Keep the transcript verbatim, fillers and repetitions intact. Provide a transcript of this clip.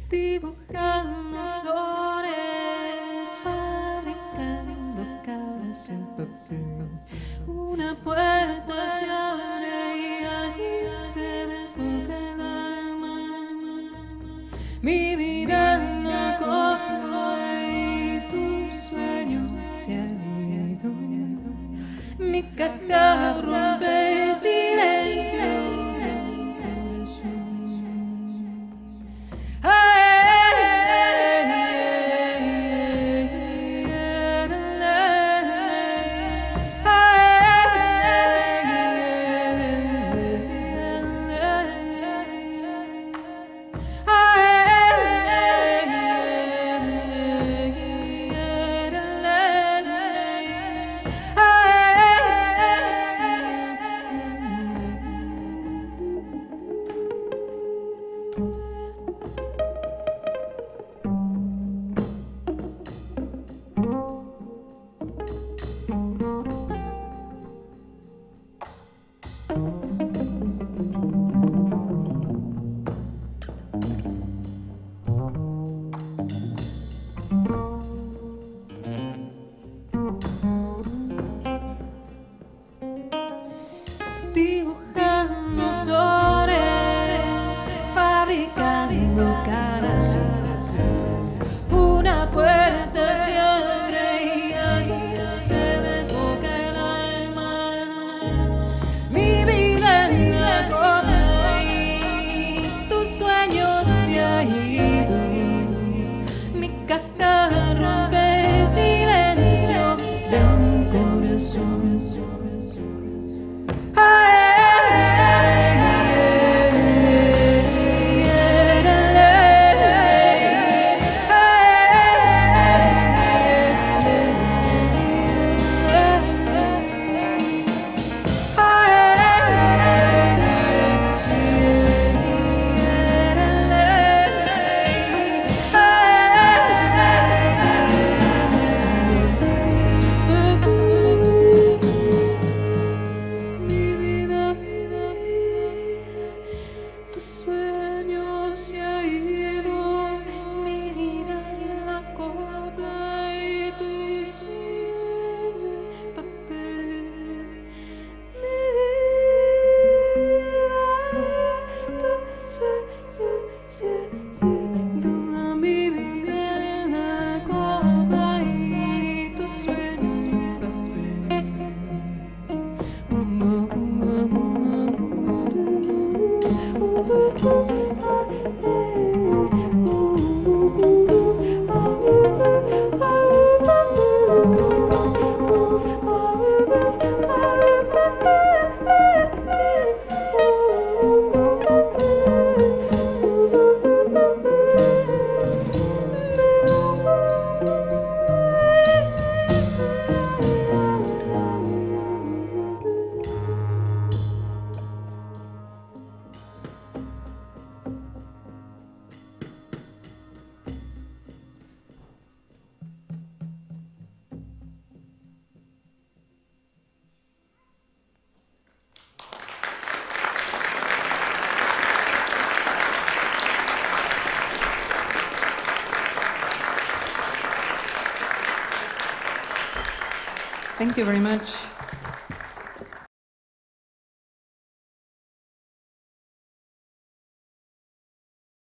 dibujando flores, fabricando caras en papel. Una puerta se abre y allí se desboca el alma. Mi vida en la cola y tu sueño se ha ido. Mi caja rompe el silencio. Dibujando flores, fabricando caras. Una puerta se abre y allí se desboca el alma. Mi vida en la cola y tu sueño se ha ido. Mi caja rompe el silencio de un corazón. Tu sueño se ha ido, mi vida en la copla y tu sueño en papel. Mi vida, tu sueño se ha ido, mi vida en la copla y tu sueño en papel. Thank you very much.